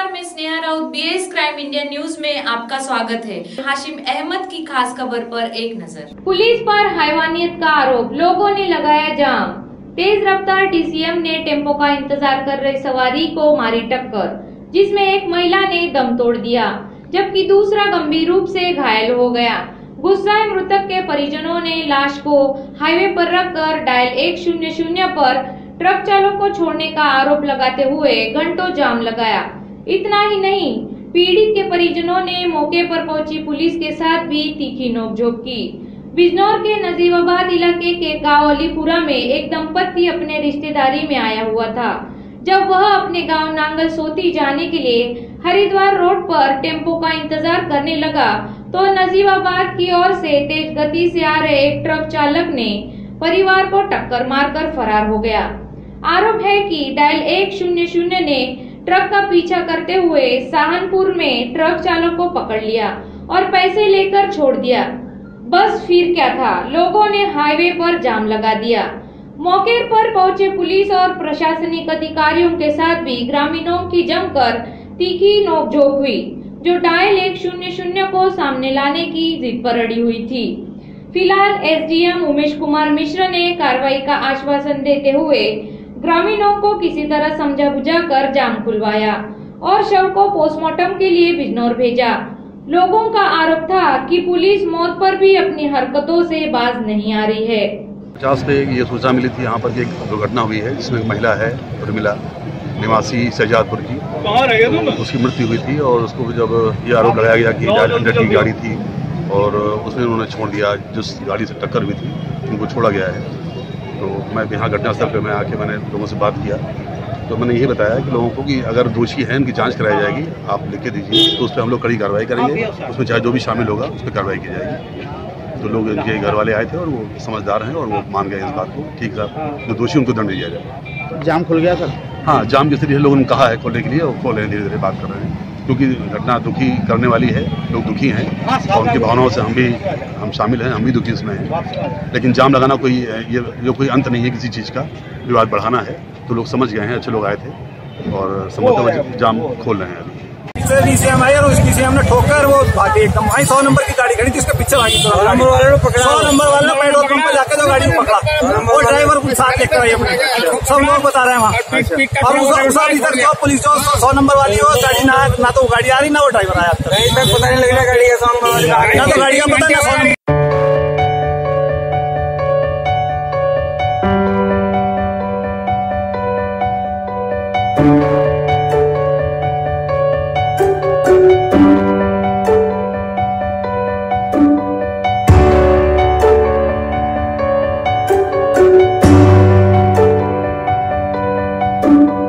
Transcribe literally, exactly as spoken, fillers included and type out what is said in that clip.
नमस्कार, मैं Sneha Raut, BS crime India news में आपका स्वागत है। हाशिम अहमद की खास खबर पर एक नजर। पुलिस पर हैवानियत का आरोप, लोगों ने लगाया जाम। तेज रफ्तार टीसीएम ने टेम्पो का इंतजार कर रही सवारी को मारी टक्कर, जिसमें एक महिला ने दम तोड़ दिया, जबकि दूसरा गंभीर रूप से घायल हो गया। गुस्साए मृतक के परिजनों ने लाश को हाईवे पर रखकर डायल एक शून्य शून्य पर ट्रक चालक को छोड़ने का आरोप लगाते हुए घंटों जाम लगाया। इतना ही नहीं, पीड़ित के परिजनों ने मौके पर पहुंची पुलिस के साथ भी तीखी नोकझोंक की। बिजनौर के नजीबाबाद इलाके के गांव अलीपुरा में एक दंपति अपने रिश्तेदारी में आया हुआ था। जब वह अपने गांव नांगल सोती जाने के लिए हरिद्वार रोड पर टेम्पो का इंतजार करने लगा तो नजीबाबाद की ओर से तेज गति से आ रहे एक ट्रक चालक ने परिवार को टक्कर मारकर फरार हो गया। आरोप है कि डायल एक शून्य शून्य ने ट्रक का पीछा करते हुए सहारनपुर में ट्रक चालक को पकड़ लिया और पैसे लेकर छोड़ दिया। बस फिर क्या था, लोगों ने हाईवे पर जाम लगा दिया। मौके पर पहुंचे पुलिस और प्रशासनिक अधिकारियों के साथ भी ग्रामीणों की जमकर तीखी नोकझोंक हुई, जो डायल एक शून्य शून्य को सामने लाने की जिद पर अड़ी हुई थी। फिलहाल एसडीएम उमेश कुमार मिश्र ने कार्रवाई का आश्वासन देते हुए ग्रामीणों को किसी तरह समझा बुझा कर जाम खुलवाया और शव को पोस्टमार्टम के लिए बिजनौर भेजा। लोगों का आरोप था कि पुलिस मौत पर भी अपनी हरकतों से बाज नहीं आ रही है। पचास पे ये सूचना मिली थी यहाँ पर एक दुर्घटना हुई है, जिसमें एक महिला है उर्मिला निवासी शहजादपुर की, तो उसकी मृत्यु हुई थी। और उसको जब ये आरोप लगाया गया कि डायल हंड्रेड की गाड़ी थी और उसमें उन्होंने छोड़ दिया, जिस गाड़ी से टक्कर हुई थी उनको छोड़ा गया है। तो मैं यहाँ घटनास्थल पे मैं आके मैंने लोगों से बात किया, तो मैंने ये बताया कि लोगों को कि अगर दोषी हैं उनकी जांच कराई जाएगी, आप लिख के दीजिए, तो उस पर हम लोग कड़ी कार्रवाई करेंगे। उसमें चाहे जो भी शामिल होगा उस पर कार्रवाई की जाएगी। तो लोग इनके घर वाले आए थे और वो समझदार हैं और वो मान गए इस बात को। ठीक है, जो दोषी उनको दंड दिया जाए। जाम खुल गया सर? हाँ, जाम जैसे लोगों ने कहा है खोलने के लिए, वो खोल रहे हैं, धीरे धीरे बात कर रहे हैं, क्योंकि घटना दुखी करने वाली है। लोग दुखी हैं और उनकी भावनाओं से हम भी हम शामिल हैं, हम भी दुखी इसमें हैं। लेकिन जाम लगाना कोई ये जो कोई अंत नहीं है किसी चीज़ का, विवाद बढ़ाना है। तो लोग समझ गए हैं, अच्छे लोग आए थे और समझते जाम खोल रहे हैं अभी। डीसीएम आई और उस डीसीएम ने ठोकर वो भागे एकदम। वहीं सौ नंबर की गाड़ी खड़ी थी, उसके पीछे भागी। सौ नंबर वाले ने पकड़ा, सौ नंबर वाले ने पेट्रोल पंप पे जाके तो गाड़ी को पकड़ा। वो ड्राइवर को साथ लेकर आई अपने, सब लोग बता रहे हैं वहाँ। और उसका इधर जो पुलिस जो सौ नंबर वाली हो गाड़ी ना ना तो गाड़ी आ रही ना वो ड्राइवर आया, पता नहीं लग रहा गाड़ी का सौ नंबर ना तो गाड़ी का पता नहीं सौ नंबर। Thank you.